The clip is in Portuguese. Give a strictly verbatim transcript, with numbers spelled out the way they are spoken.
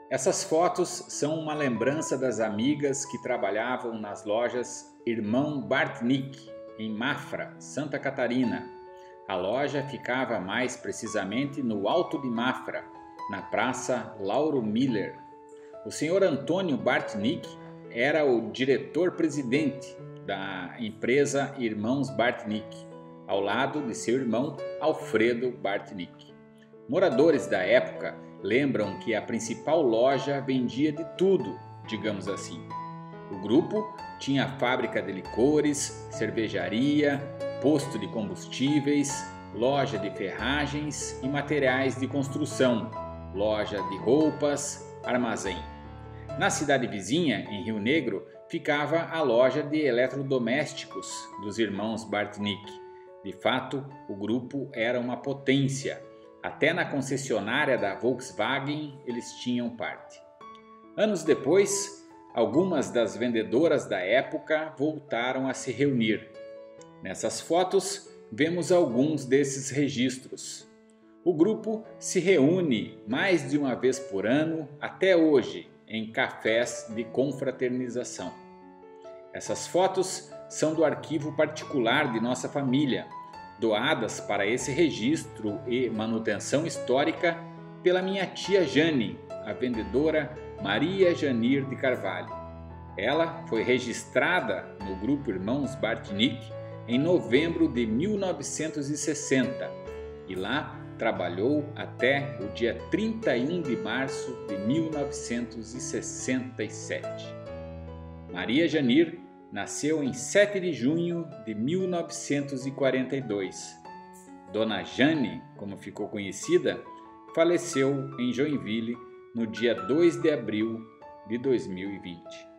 Essas fotos são uma lembrança das amigas que trabalhavam nas lojas Irmão Bartnick, em Mafra, Santa Catarina. A loja ficava mais precisamente no Alto de Mafra, na Praça Lauro Miller. O senhor Antônio Bartnick era o diretor-presidente da empresa Irmãos Bartnick, ao lado de seu irmão Alfredo Bartnick. Moradores da época lembram que a principal loja vendia de tudo, digamos assim. O grupo tinha fábrica de licores, cervejaria, posto de combustíveis, loja de ferragens e materiais de construção, loja de roupas, armazém. Na cidade vizinha, em Rio Negro, ficava a loja de eletrodomésticos dos irmãos Bartnick. De fato, o grupo era uma potência. Até na concessionária da Volkswagen eles tinham parte. Anos depois, algumas das vendedoras da época voltaram a se reunir. Nessas fotos, vemos alguns desses registros. O grupo se reúne mais de uma vez por ano até hoje em cafés de confraternização. Essas fotos são do arquivo particular de nossa família, doadas para esse registro e manutenção histórica pela minha tia Jane, a vendedora Maria Janir de Carvalho. Ela foi registrada no grupo Irmãos Bartnick em novembro de mil novecentos e sessenta e lá trabalhou até o dia trinta e um de março de mil novecentos e sessenta e sete. Maria Janir nasceu em sete de junho de mil novecentos e quarenta e dois. Dona Jane, como ficou conhecida, faleceu em Joinville no dia dois de abril de dois mil e vinte.